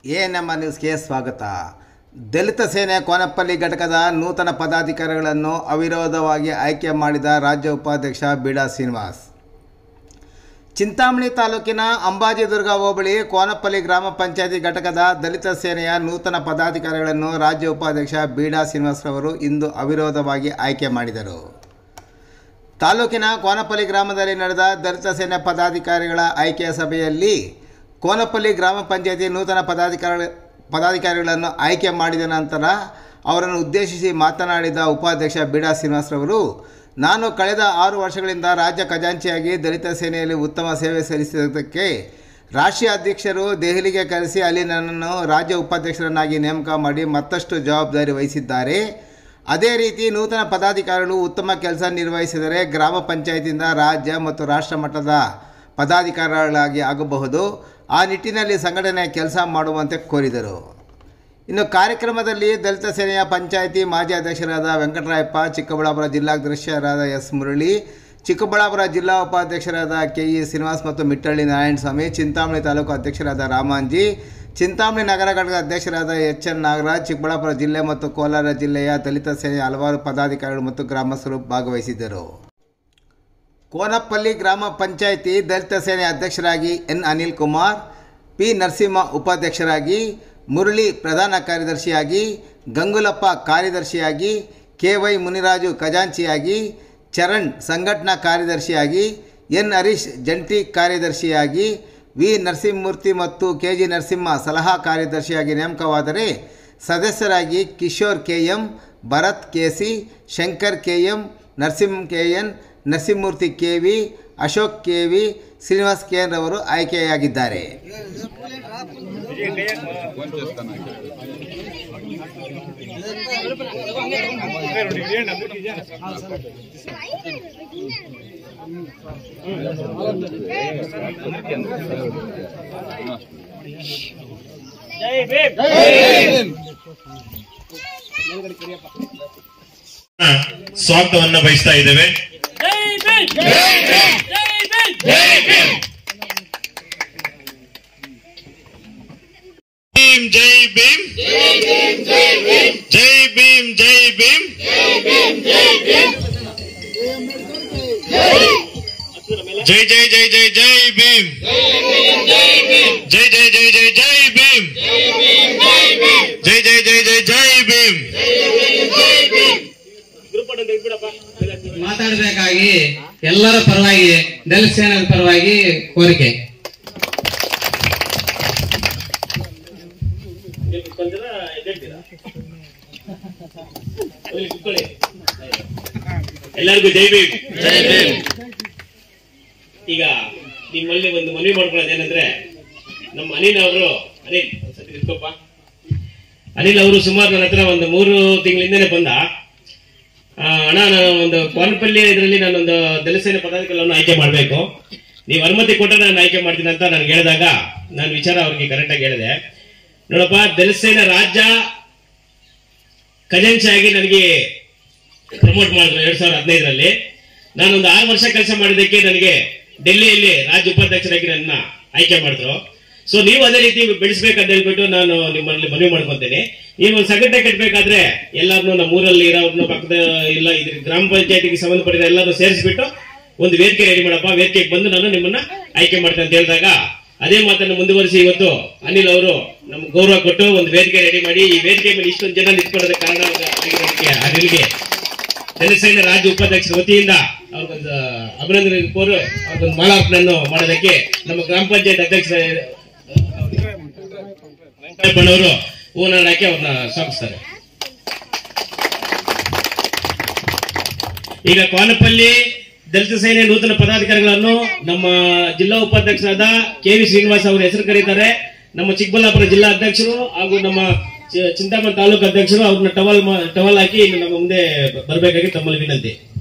ANM ನ್ಯೂಸ್ಗೆ ಸ್ವಾಗತ. ದಲಿತ ಸೇನೆ ಕೋನಪ್ಪಲ್ಲಿ ಘಟಕದ ನೂತನ ಪದಾಧಿಕಾರಿಗಳನ್ನು ಅವಿರೋಧವಾಗಿ ಆಯ್ಕೆ ಮಾಡಿದ ರಾಜ್ಯ ಉಪಾಧ್ಯಕ್ಷ ಬೀಡಾ ಶ್ರೀನಿವಾಸ್. ಚಿಂತಾಮಣಿ ತಾಲೂಕಿನ ಅಂಬಾಜಿದುರ್ಗ ಹೋಬಳಿ ಕೋನಪ್ಪಲ್ಲಿ ಗ್ರಾಮ ಪಂಚಾಯತಿ ಘಟಕದ ದಲಿತ ಸೇನೆಯ ನೂತನ ಪದಾಧಿಕಾರಿಗಳನ್ನು ರಾಜ್ಯ ಉಪಾಧ್ಯಕ್ಷ ಬೀಡಾ ಶ್ರೀನಿವಾಸ್ರವರು ಇಂದು ಅವಿರೋಧವಾಗಿ ಆಯ್ಕೆ ಮಾಡಿದರು. ತಾಲೂಕಿನ ಕೋನಪ್ಪಲ್ಲಿ ಗ್ರಾಮದಲ್ಲಿ ನಡೆದ ದಲಿತ ಸೇನೆ ಪದಾಧಿಕಾರಿಗಳ ಆಯ್ಕೆಯ ಸಭೆಯಲ್ಲಿ ಕೋನಪ್ಪಲ್ಲಿ ಗ್ರಾಮ ಪಂಚಾಯತಿ ನೂತನ ಪದಾಧಿಕಾರಿಗಳನ್ನು ಆಯ್ಕೆ ಮಾಡಿದ ನಂತರ ಅವರನ್ನು ಉದ್ದೇಶಿಸಿ ಮಾತನಾಡಿದ ಉಪಾಧ್ಯಕ್ಷ ಬೀಡಾ ಶ್ರೀನಿವಾಸ್ರವರು, ನಾನು ಕಳೆದ 6 ವರ್ಷಗಳಿಂದ ರಾಜ್ಯ ಖಜಾಂಚಿಯಾಗಿ ದಲಿತ ಸೇನೆಯಲ್ಲಿ ಉತ್ತಮ ಸೇವೆ ಸಲ್ಲಿಸಿದ್ದಕ್ಕೆ ರಾಷ್ಟ್ರೀಯ ಅಧ್ಯಕ್ಷರು ದೆಹಲಿಗೆ ಕರೆಸಿ ಅಲ್ಲಿ ನನ್ನನ್ನು ರಾಜ್ಯ ಉಪಾಧ್ಯಕ್ಷರನ್ನಾಗಿ ನೇಮಕ ಮಾಡಿ ಮತ್ತಷ್ಟು ಜವಾಬ್ದಾರಿ ವಹಿಸಿದ್ದಾರೆ. ಅದೇ ರೀತಿ ನೂತನ ಪದಾಧಿಕಾರಿಗಳು ಉತ್ತಮ ಕೆಲಸ ನಿರ್ವಹಿಸಿದರೆ ಗ್ರಾಮ ಪಂಚಾಯತಿಯಿಂದ ರಾಜ್ಯ ಮತ್ತು ರಾಷ್ಟ್ರ ಮಟ್ಟದ ಪದಾಧಿಕಾರಿಗಳಾಗಿ ಆಗಬಹುದು. ಆ ನಿಟ್ಟಿನಲ್ಲಿ ಸಂಘಟನೆ ಕೆಲಸ ಮಾಡುವಂತೆ ಕೋರಿದರು. ಇನ್ನು ಕಾರ್ಯಕ್ರಮದಲ್ಲಿ ದಲಿತ ಸೇನೆಯ ಪಂಚಾಯಿತಿ ಮಾಜಿ ಅಧ್ಯಕ್ಷರಾದ ವೆಂಕಟರಾಯಪ್ಪ, ಚಿಕ್ಕಬಳ್ಳಾಪುರ ಜಿಲ್ಲಾಧ್ಯಕ್ಷರಾದ ಎಸ್ ಮುರಳಿ, ಚಿಕ್ಕಬಳ್ಳಾಪುರ ಜಿಲ್ಲಾ ಉಪಾಧ್ಯಕ್ಷರಾದ ಕೆಇ ಶ್ರೀನಿವಾಸ್ ಮತ್ತು ಮಿಟ್ಟಳ್ಳಿ ನಾರಾಯಣಸ್ವಾಮಿ, ಚಿಂತಾಮಣಿ ತಾಲೂಕು ಅಧ್ಯಕ್ಷರಾದ ರಾಮಾಂಜಿ, ಚಿಂತಾಮಣಿ ನಗರ ಘಟಕದ ಅಧ್ಯಕ್ಷರಾದ ಎಚ್.ಎನ್. ನಾಗರಾಜ್, ಚಿಕ್ಕಬಳ್ಳಾಪುರ ಜಿಲ್ಲೆ ಮತ್ತು ಕೋಲಾರ ಜಿಲ್ಲೆಯ ದಲಿತ ಸೇನೆಯ ಹಲವಾರು ಪದಾಧಿಕಾರಿಗಳು ಮತ್ತು ಗ್ರಾಮಸ್ಥರು ಭಾಗವಹಿಸಿದ್ದರು. ಕೋನಪ್ಪಲ್ಲಿ ಗ್ರಾಮ ಪಂಚಾಯಿತಿ ದಲಿತ ಸೇನೆ ಅಧ್ಯಕ್ಷರಾಗಿ ಎನ್. ಅನಿಲ್ ಕುಮಾರ್, ಪಿ. ನರಸಿಂಹ ಉಪಾಧ್ಯಕ್ಷರಾಗಿ, ಮುರಳಿ ಪ್ರಧಾನ ಕಾರ್ಯದರ್ಶಿಯಾಗಿ, ಗಂಗುಲಪ್ಪ ಕಾರ್ಯದರ್ಶಿಯಾಗಿ, ಕೆ.ವೈ. ಮುನಿರಾಜು ಖಜಾಂಚಿಯಾಗಿ, ಚರಣ್ ಸಂಘಟನಾ ಕಾರ್ಯದರ್ಶಿಯಾಗಿ, ಎನ್. ಹರೀಶ್ ಜಂಟಿ ಕಾರ್ಯದರ್ಶಿಯಾಗಿ, ವಿ. ನರಸಿಂಹಮೂರ್ತಿ ಮತ್ತು ಕೆ.ಜಿ. ನರಸಿಂಹ ಸಲಹಾ ಕಾರ್ಯದರ್ಶಿಯಾಗಿ ನೇಮಕವಾದರೆ ಸದಸ್ಯರಾಗಿ Kishore K M., Bharat K C., Shankar K M., Narasimha K N., Narasimhamurthy K V., Ashok K V., Srinivas K N. ರವರು ಆಯ್ಕೆಯಾಗಿದ್ದಾರೆ. ಸ್ವಾಗತವನ್ನು ಬಯಸ್ತಾ ಇದ್ದೇವೆ. ಜೈ ಭೀಮ್, ಜೈ ಭೀಮ್, ಜೈ ಭೀಮ್, ಜೈ ಭೀಮ್, ಜೈ ಜೈ ಜೈ ಜೈ ಜೈ ಭೀಮ್, ಜೈ ಜೈ ಜೈ ಜೈ ಜೈ ಭೀಮ್, ಜೈ ಜೈ ಜೈ ಜೈ ಜೈ ಭೀಮ್. ಮಾತಾಡಬೇಕಾಗಿ ಎಲ್ಲರ ಪರವಾಗಿ ದಲಿತ ಸೇನೆ ಪರವಾಗಿ ಕೋರಿಕೆ. ಎಲ್ಲರಿಗೂ ಜೈ ಭೀಮ್. ಈಗ ನಿಮ್ಮಲ್ಲಿ ಒಂದು ಮನವಿ ಮಾಡ್ಕೊಳ್ಳೋದೇನಂದ್ರೆ, ನಮ್ಮ ಅನಿಲ್ ಅವರು ಸುಮಾರು ನನ್ನ ಹತ್ರ ಒಂದು 3 ತಿಂಗಳಿಂದನೇ ಬಂದ, ಅಣ್ಣ ನಾನು ಒಂದು ಕೋನಪ್ಪಲ್ಲಿ ಇದರಲ್ಲಿ ನಾನೊಂದು ದಲಿತ ಸೇನೆ ಪದಾಧಿಕಾರಿಗಳನ್ನು ಆಯ್ಕೆ ಮಾಡಬೇಕು, ನೀವು ಅನುಮತಿ ಕೊಟ್ಟರೆ ನಾನು ಆಯ್ಕೆ ಮಾಡ್ತೀನಿ ಅಂತ ನನಗೆ ಹೇಳಿದಾಗ ನಾನು ವಿಚಾರ ಅವ್ರಿಗೆ ಕರೆಕ್ಟ್ ಆಗಿ ಹೇಳಿದೆ. ನೋಡಪ್ಪ, ದಲಿತ ಸೇನೆ ರಾಜ್ಯ ಖಜಾಂಚಿಯಾಗಿ ನನಗೆ ಪ್ರಮೋಟ್ ಮಾಡಿದ್ರು 2015ರಲ್ಲಿ. ನಾನೊಂದು 6 ವರ್ಷ ಕೆಲಸ ಮಾಡಿದ್ದಕ್ಕೆ ನನಗೆ ಡೆಲ್ಲಿಯಲ್ಲಿ ರಾಜ್ಯ ಉಪಾಧ್ಯಕ್ಷರಾಗಿ ನನ್ನ ಆಯ್ಕೆ ಮಾಡಿದ್ರು. ಸೊ ನೀವು ಅದೇ ರೀತಿ ಬೆಳೆಸಬೇಕಂತ ಹೇಳ್ಬಿಟ್ಟು ನಾನು ನಿಮ್ಮಲ್ಲಿ ಮನವಿ ಮಾಡ್ಕೊಂತೇನೆ. ನೀವು ಒಂದು ಸಂಘಟನೆ ಕಟ್ಟಬೇಕಾದ್ರೆ ಎಲ್ಲಾರನ್ನು ನಮ್ಮ ಊರಲ್ಲಿ ಇರೋರ್ನು ಪಕ್ಕದ ಇಲ್ಲ ಇದ್ರ ಗ್ರಾಮ ಪಂಚಾಯತಿಗೆ ಸಂಬಂಧಪಟ್ಟಿರೋ ಎಲ್ಲರೂ ಸೇರಿಸ್ಬಿಟ್ಟು ಒಂದು ವೇದಿಕೆ ರೆಡಿ ಮಾಡಪ್ಪ, ವೇದಿಕೆಗೆ ಬಂದು ನಾನು ನಿಮ್ಮನ್ನ ಆಯ್ಕೆ ಮಾಡ್ತೇನೆ ಅಂತ ಹೇಳಿದಾಗ ಅದೇ ಮಾತನ್ನು ಮುಂದುವರಿಸಿ ಇವತ್ತು ಅನಿಲ್ ಅವರು ನಮ್ಗೆ ಗೌರವ ಕೊಟ್ಟು ಒಂದು ವೇದಿಕೆ ರೆಡಿ ಮಾಡಿ ಈ ವೇದಿಕೆ ಮೇಲೆ ಇಷ್ಟೊಂದು ಜನ ನಿಂತ್ಕೊಳ್ಳೋದಕ್ಕೆ ಕಾರಣ ಅನಿಲ್ಗೆ ದಲಿತ ಸೇನೆ ರಾಜ್ಯ ಉಪಾಧ್ಯಕ್ಷರ ವತಿಯಿಂದ ಅವ್ರಿಗೊಂದು ಅಭಿನಂದನೆ ಕೋರಿ ಅವ್ರಿಗೊಂದು ಮಾಲಾರ್ಪಣೆಯನ್ನು ಮಾಡೋದಕ್ಕೆ ನಮ್ಮ ಗ್ರಾಮ ಪಂಚಾಯತ್ ಅಧ್ಯಕ್ಷ ವೆಂಕಟಪ್ಪನವರು ಹೂವನ್ನ ಹಾಕಿ ಅವ್ರನ್ನ ಸ್ವಾಗತಿಸ್ತಾರೆ. ಈಗ ಕೋನಪ್ಪಲ್ಲಿ ದಲಿತ ಸೇನೆ ನೂತನ ಪದಾಧಿಕಾರಿಗಳನ್ನು ನಮ್ಮ ಜಿಲ್ಲಾ ಉಪಾಧ್ಯಕ್ಷರಾದ ಕೆ.ವಿ. ಶ್ರೀನಿವಾಸ್ ಅವರು ಹೆಸರು ಕರೀತಾರೆ. ನಮ್ಮ ಚಿಕ್ಕಬಳ್ಳಾಪುರ ಜಿಲ್ಲಾ ಅಧ್ಯಕ್ಷರು ಹಾಗೂ ನಮ್ಮ ಚಿಂತಾಮಣಿ ತಾಲೂಕು ಅಧ್ಯಕ್ಷರು ಅವ್ರನ್ನ ಟವಲ್ ಹಾಕಿ ನಮ್ಮ ಮುಂದೆ ಬರಬೇಕಾಗಿ ತಮ್ಮಲ್ಲಿ ವಿನಂತಿ.